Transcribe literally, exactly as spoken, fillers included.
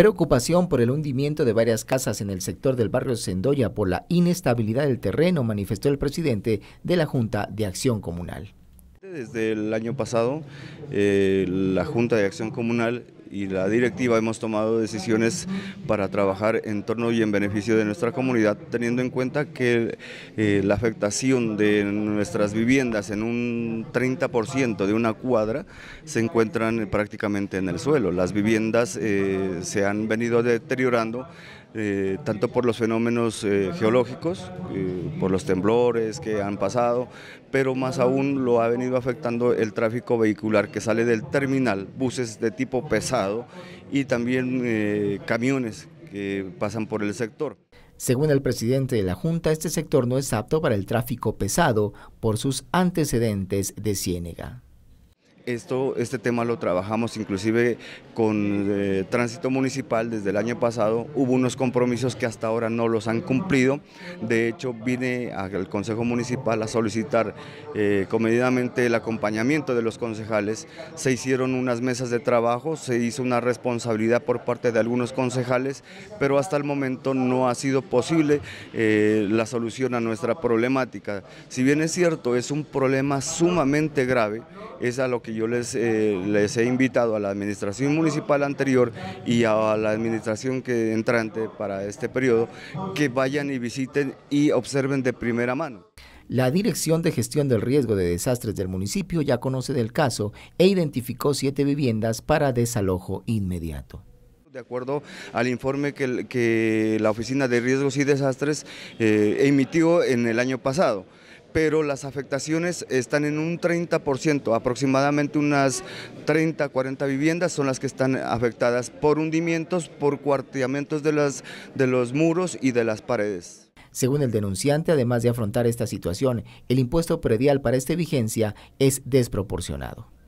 Preocupación por el hundimiento de varias casas en el sector del barrio Sendoya por la inestabilidad del terreno, manifestó el presidente de la Junta de Acción Comunal. Desde el año pasado, eh, la Junta de Acción Comunal y la directiva hemos tomado decisiones para trabajar en torno y en beneficio de nuestra comunidad, teniendo en cuenta que eh, la afectación de nuestras viviendas en un treinta por ciento de una cuadra se encuentran prácticamente en el suelo. Las viviendas eh, se han venido deteriorando Eh, tanto por los fenómenos eh, geológicos, eh, por los temblores que han pasado, pero más aún lo ha venido afectando el tráfico vehicular que sale del terminal, buses de tipo pesado y también eh, camiones que pasan por el sector. Según el presidente de la Junta, este sector no es apto para el tráfico pesado por sus antecedentes de Ciénega. Esto, este tema lo trabajamos inclusive con eh, Tránsito Municipal desde el año pasado. Hubo unos compromisos que hasta ahora no los han cumplido. De hecho, vine al Consejo Municipal a solicitar eh, comedidamente el acompañamiento de los concejales. Se hicieron unas mesas de trabajo, se hizo una responsabilidad por parte de algunos concejales, pero hasta el momento no ha sido posible eh, la solución a nuestra problemática. Si bien es cierto, es un problema sumamente grave, es a lo que yo les, eh, les he invitado a la administración municipal anterior y a la administración que entrante para este periodo, que vayan y visiten y observen de primera mano. La Dirección de Gestión del Riesgo de Desastres del municipio ya conoce del caso e identificó siete viviendas para desalojo inmediato. De acuerdo al informe que, que la Oficina de Riesgos y Desastres eh, emitió en el año pasado, pero las afectaciones están en un treinta por ciento, aproximadamente unas treinta, cuarenta viviendas son las que están afectadas por hundimientos, por cuarteamientos de, las, de los muros y de las paredes. Según el denunciante, además de afrontar esta situación, el impuesto predial para esta vigencia es desproporcionado.